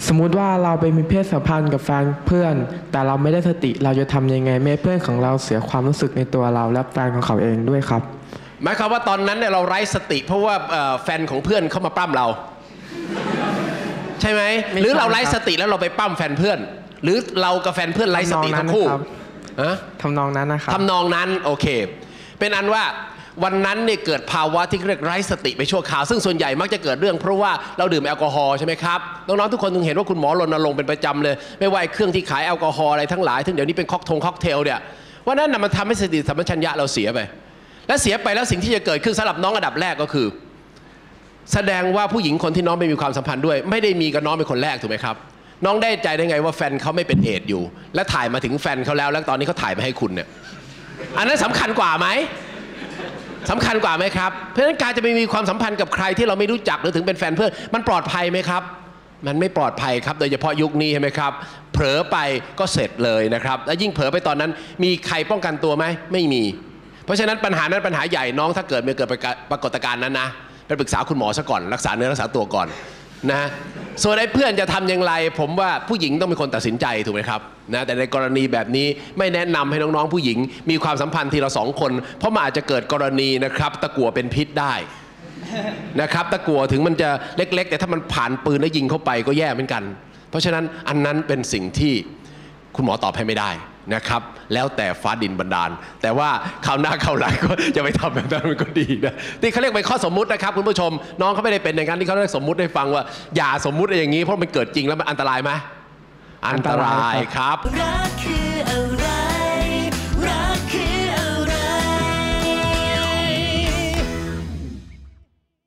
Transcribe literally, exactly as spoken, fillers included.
สมมุติว่าเราไปมีเพศสัมพันธ์กับแฟนเพื่อนแต่เราไม่ได้สติเราจะทำยังไงไม่ให้เพื่อนของเราเสียความรู้สึกในตัวเราและแฟนของเขาเองด้วยครับหมายความว่าตอนนั้นเนี่ยเราไร้สติเพราะว่าแฟนของเพื่อนเข้ามาปั้มเราใช่ไหมหรือเราไร้สติแล้วเราไปปั้มแฟนเพื่อนหรือเรากับแฟนเพื่อนไร้สติทั้งคู่ทำนองนั้นนะครับทำนองนั้นโอเคเป็นอันว่าวันนั้นเนี่ยเกิดภาวะที่เรียกไร้สติไปชั่วคราวซึ่งส่วนใหญ่มักจะเกิดเรื่องเพราะว่าเราดื่มแอลกอฮอล์ใช่ไหมครับน้องๆทุกคนต้องเห็นว่าคุณหมอรณรงค์เป็นประจำเลยไม่ว่าเครื่องที่ขายแอลกอฮอล์อะไรทั้งหลายทั้งเดี๋ยวนี้เป็นค็อกทงค็อกเทลเนี่ยว่านั้นมันทำให้สติสัมปชัญญะเราเสียไปและเสียไปแล้วสิ่งที่จะเกิดขึ้นสำหรับน้องอันดับแรกก็คือแสดงว่าผู้หญิงคนที่น้องไม่มีความสัมพันธ์ด้วยไม่ได้มีกับน้องเป็นคนแรกถูกไหมครับน้องได้ใจได้ไงว่าแฟนเขาไม่เป็นเอดอยู่และถ่ายมาถึงแฟนเขาแล้วแล้วตอนนี้เขาถ่ายมาให้คุณเนี่ยอันนั้นสำคัญกว่าไหมสำคัญกว่าไหมครับเพราะฉะนั้นการจะไปมีความสัมพันธ์กับใครที่เราไม่รู้จักหรือถึงเป็นแฟนเพื่อนมันปลอดภัยไหมครับมันไม่ปลอดภัยครับโดยเฉพาะยุคนี้ใช่ไหมครับเผลอไปก็เสร็จเลยนะครับและยิ่งเผลอไปตอนนั้นมีใครป้องกันตัวไหมไม่มีเพราะฉะนั้นปัญหานั้นปัญหาใหญ่น้องถ้าเกิดมีเกิดปรากฏการณ์นั้นนะไปปรึกษาคุณหมอซะก่อนรักษาเนื้อรักษาตัวก่อนนะส่วนไอ้เพื่อนจะทำอย่างไรผมว่าผู้หญิงต้องเป็นคนตัดสินใจถูกไหมครับนะแต่ในกรณีแบบนี้ไม่แนะนำให้น้องๆผู้หญิงมีความสัมพันธ์ทีละสองคนเพราะมันอาจจะเกิดกรณีนะครับตะกั่วเป็นพิษได้นะครับตะกั่วถึงมันจะเล็กๆแต่ถ้ามันผ่านปืนแล้วยิงเข้าไปก็แย่เหมือนกันเพราะฉะนั้นอันนั้นเป็นสิ่งที่คุณหมอตอบให้ไม่ได้นะครับแล้วแต่ฟ้าดินบันดาลแต่ว่าคราวหน้าคราวหลังก็จะไปทำแบบนั้นมันก็ดีนะที่เขาเรียกเป็นข้อสมมุตินะครับคุณผู้ชมน้องเขาไม่ได้เป็นอย่างนั้นที่เขาเรียกสมมุติให้ฟังว่าอย่าสมมุติอย่างนี้เพราะมันเกิดจริงแล้วมันอันตรายไหมอันตรายครับ